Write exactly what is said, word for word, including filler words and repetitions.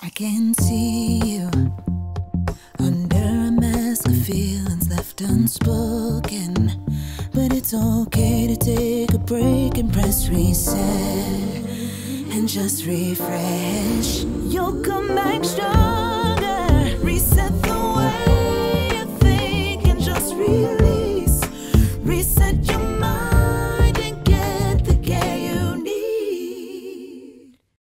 I can see you under a mask of feelings left unspoken. But it's okay to take a break and press reset and just refresh. You'll come back strong.